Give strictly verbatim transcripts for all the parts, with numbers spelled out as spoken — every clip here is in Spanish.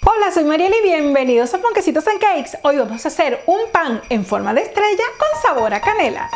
Hola, soy Mariela y bienvenidos a Ponquecitos and Cakes. Hoy vamos a hacer un pan en forma de estrella con sabor a canela.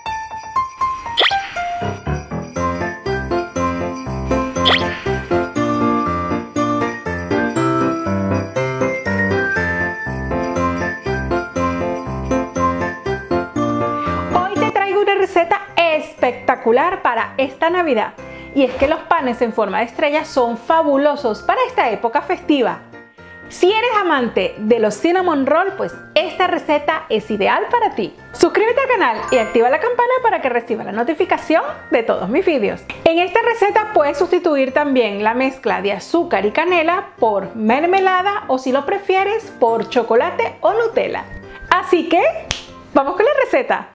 Hoy te traigo una receta espectacular para esta Navidad. Y es que los panes en forma de estrella son fabulosos para esta época festiva. Si eres amante de los cinnamon roll, pues esta receta es ideal para ti. Suscríbete al canal y activa la campana para que recibas la notificación de todos mis vídeos. En esta receta puedes sustituir también la mezcla de azúcar y canela por mermelada o, si lo prefieres, por chocolate o Nutella. Así que, ¡vamos con la receta!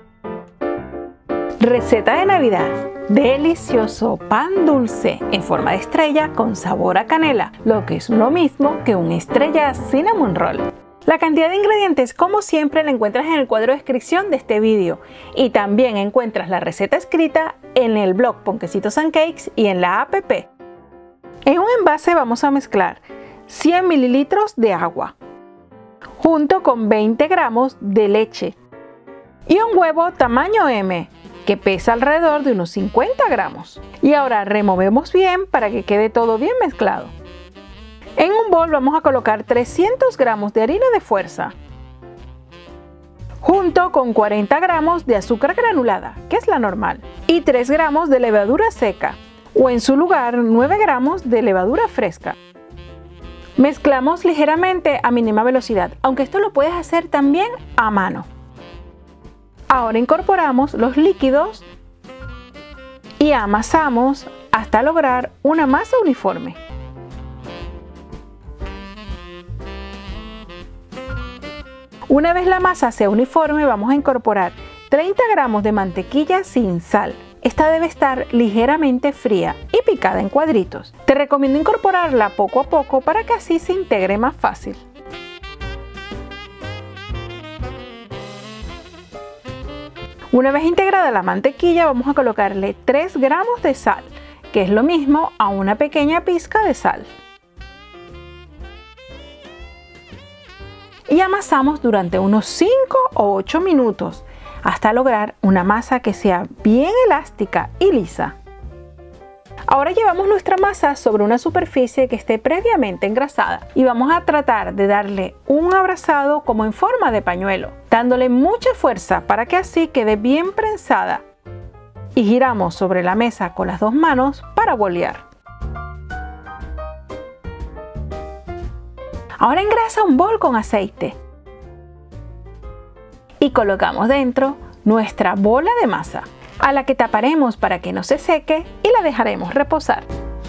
Receta de Navidad. Delicioso pan dulce en forma de estrella con sabor a canela, lo que es lo mismo que un estrella cinnamon roll. La cantidad de ingredientes, como siempre, la encuentras en el cuadro de descripción de este vídeo, y también encuentras la receta escrita en el blog Ponquecitos and Cakes y en la app. En un envase vamos a mezclar cien mililitros de agua junto con veinte gramos de leche y un huevo tamaño eme que pesa alrededor de unos cincuenta gramos. Y ahora removemos bien para que quede todo bien mezclado. En un bol vamos a colocar trescientos gramos de harina de fuerza junto con cuarenta gramos de azúcar granulada, que es la normal, y tres gramos de levadura seca, o en su lugar nueve gramos de levadura fresca. Mezclamos ligeramente a mínima velocidad, aunque esto lo puedes hacer también a mano. Ahora incorporamos los líquidos y amasamos hasta lograr una masa uniforme. Una vez la masa sea uniforme, vamos a incorporar treinta gramos de mantequilla sin sal. Esta debe estar ligeramente fría y picada en cuadritos. Te recomiendo incorporarla poco a poco para que así se integre más fácil. Una vez integrada la mantequilla, vamos a colocarle tres gramos de sal, que es lo mismo a una pequeña pizca de sal. Y amasamos durante unos cinco o ocho minutos hasta lograr una masa que sea bien elástica y lisa. Ahora llevamos nuestra masa sobre una superficie que esté previamente engrasada y vamos a tratar de darle un abrazado como en forma de pañuelo, dándole mucha fuerza para que así quede bien prensada, y giramos sobre la mesa con las dos manos para bolear. Ahora engrasa un bol con aceite y colocamos dentro nuestra bola de masa, a la que taparemos para que no se seque y la dejaremos reposar.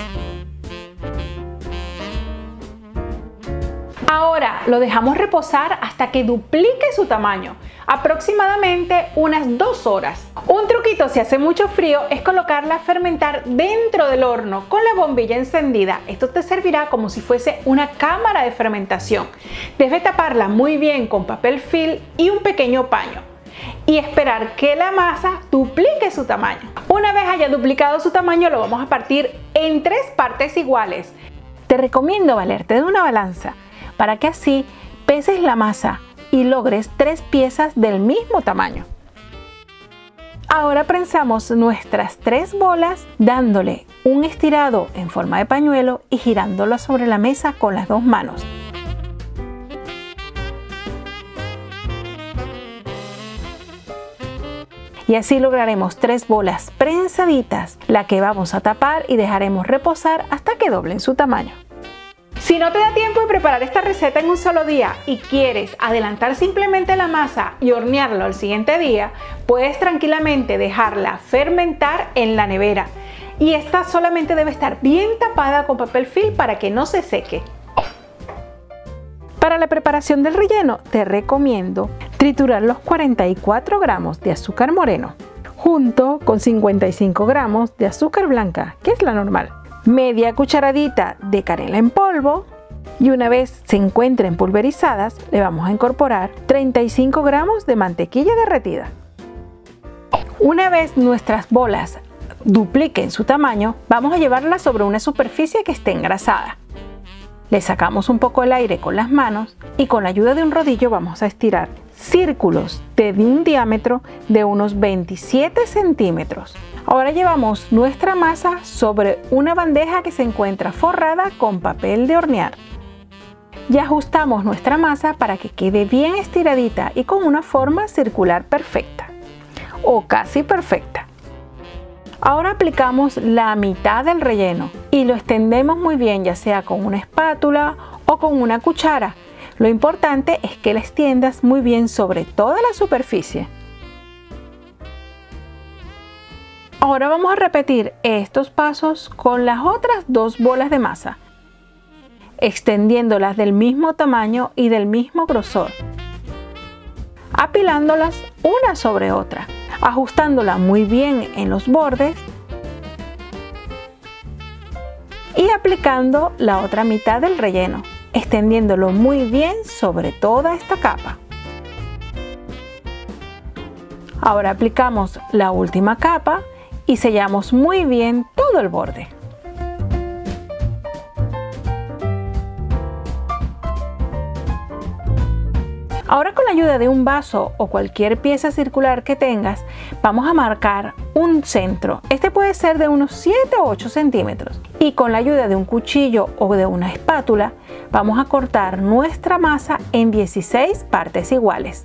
Ahora lo dejamos reposar hasta que duplique su tamaño, aproximadamente unas dos horas. Un truquito si hace mucho frío es colocarla a fermentar dentro del horno con la bombilla encendida. Esto te servirá como si fuese una cámara de fermentación. Debes taparla muy bien con papel film y un pequeño paño y esperar que la masa duplique su tamaño. Una vez haya duplicado su tamaño, lo vamos a partir en tres partes iguales. Te recomiendo valerte de una balanza para que así peses la masa y logres tres piezas del mismo tamaño. Ahora prensamos nuestras tres bolas dándole un estirado en forma de pañuelo y girándolo sobre la mesa con las dos manos. Y así lograremos tres bolas prensaditas, la que vamos a tapar y dejaremos reposar hasta que doblen su tamaño. Si no te da tiempo de preparar esta receta en un solo día y quieres adelantar simplemente la masa y hornearlo al siguiente día, puedes tranquilamente dejarla fermentar en la nevera. Y esta solamente debe estar bien tapada con papel film para que no se seque. Para la preparación del relleno te recomiendo triturar los cuarenta y cuatro gramos de azúcar moreno junto con cincuenta y cinco gramos de azúcar blanca, que es la normal, media cucharadita de canela en polvo, y una vez se encuentren pulverizadas le vamos a incorporar treinta y cinco gramos de mantequilla derretida. Una vez nuestras bolas dupliquen su tamaño, vamos a llevarlas sobre una superficie que esté engrasada. Le sacamos un poco el aire con las manos y con la ayuda de un rodillo vamos a estirar círculos de un diámetro de unos veintisiete centímetros. Ahora llevamos nuestra masa sobre una bandeja que se encuentra forrada con papel de hornear. Y ajustamos nuestra masa para que quede bien estiradita y con una forma circular perfecta o casi perfecta. Ahora aplicamos la mitad del relleno y lo extendemos muy bien, ya sea con una espátula o con una cuchara. Lo importante es que la extiendas muy bien sobre toda la superficie. Ahora vamos a repetir estos pasos con las otras dos bolas de masa, extendiéndolas del mismo tamaño y del mismo grosor, apilándolas una sobre otra, ajustándola muy bien en los bordes y aplicando la otra mitad del relleno, extendiéndolo muy bien sobre toda esta capa. Ahora aplicamos la última capa y sellamos muy bien todo el borde. Ahora, con la ayuda de un vaso o cualquier pieza circular que tengas, vamos a marcar un centro. Este puede ser de unos siete o ocho centímetros. Y con la ayuda de un cuchillo o de una espátula, vamos a cortar nuestra masa en dieciséis partes iguales.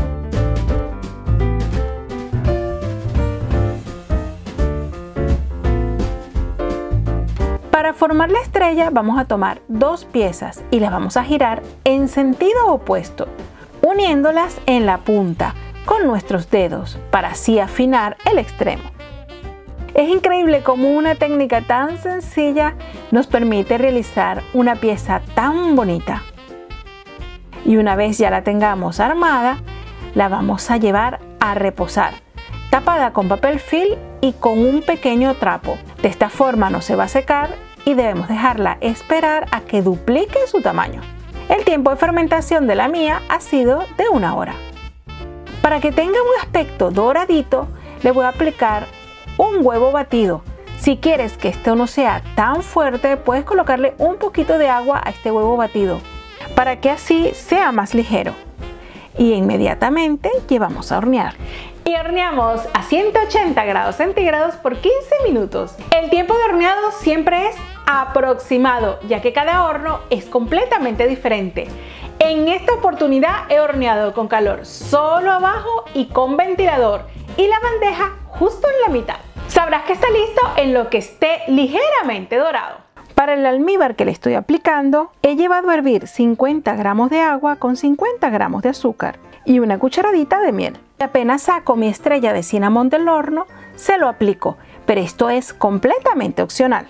Para formar la estrella vamos a tomar dos piezas y las vamos a girar en sentido opuesto, uniéndolas en la punta con nuestros dedos para así afinar el extremo. Es increíble cómo una técnica tan sencilla nos permite realizar una pieza tan bonita. Y una vez ya la tengamos armada, la vamos a llevar a reposar, tapada con papel film y con un pequeño trapo. De esta forma no se va a secar y debemos dejarla esperar a que duplique su tamaño. El tiempo de fermentación de la mía ha sido de una hora. Para que tenga un aspecto doradito, le voy a aplicar un huevo batido. Si quieres que esto no sea tan fuerte, puedes colocarle un poquito de agua a este huevo batido para que así sea más ligero. Y inmediatamente llevamos a hornear. Y horneamos a ciento ochenta grados centígrados por quince minutos. El tiempo de horneado siempre es aproximado, ya que cada horno es completamente diferente. En esta oportunidad he horneado con calor solo abajo y con ventilador, y la bandeja justo en la mitad. Sabrás que está listo en lo que esté ligeramente dorado. Para el almíbar que le estoy aplicando, he llevado a hervir cincuenta gramos de agua con cincuenta gramos de azúcar y una cucharadita de miel. Apenas saco mi estrella de cinnamon del horno, se lo aplico, pero esto es completamente opcional.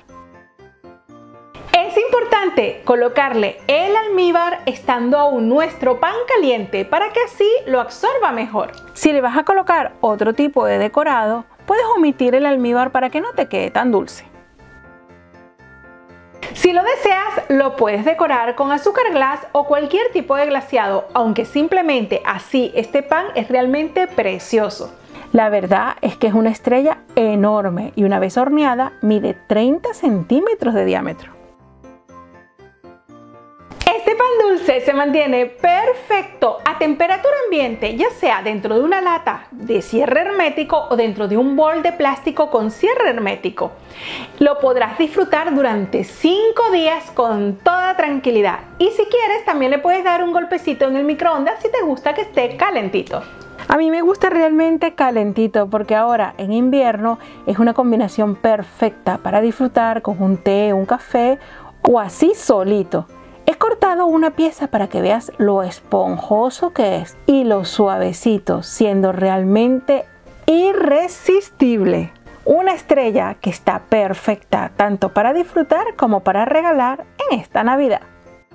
Es importante colocarle el almíbar estando aún nuestro pan caliente para que así lo absorba mejor. Si le vas a colocar otro tipo de decorado, puedes omitir el almíbar para que no te quede tan dulce. Si lo deseas, lo puedes decorar con azúcar glass o cualquier tipo de glaseado, aunque simplemente así este pan es realmente precioso. La verdad es que es una estrella enorme y una vez horneada mide treinta centímetros de diámetro. Este pan dulce se mantiene perfecto a temperatura ambiente, ya sea dentro de una lata de cierre hermético o dentro de un bol de plástico con cierre hermético. Lo podrás disfrutar durante cinco días con toda tranquilidad. Y si quieres, también le puedes dar un golpecito en el microondas si te gusta que esté calentito. A mí me gusta realmente calentito porque ahora en invierno es una combinación perfecta para disfrutar con un té, un café o así solito. He cortado una pieza para que veas lo esponjoso que es y lo suavecito, siendo realmente irresistible. Una estrella que está perfecta tanto para disfrutar como para regalar en esta Navidad.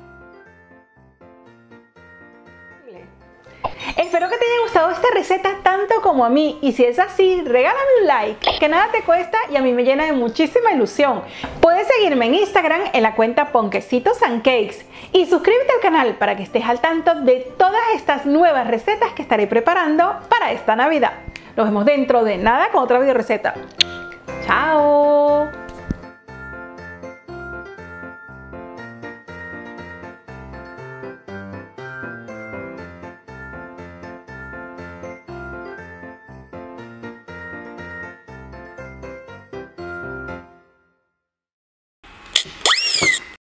Espero que te haya gustado esta receta tanto como a mí, y si es así, regálame un like, que nada te cuesta y a mí me llena de muchísima ilusión. Puedes seguirme en Instagram en la cuenta Ponquecitos and Cakes y suscríbete al canal para que estés al tanto de todas estas nuevas recetas que estaré preparando para esta Navidad. Nos vemos dentro de nada con otra video receta. ¡Chao!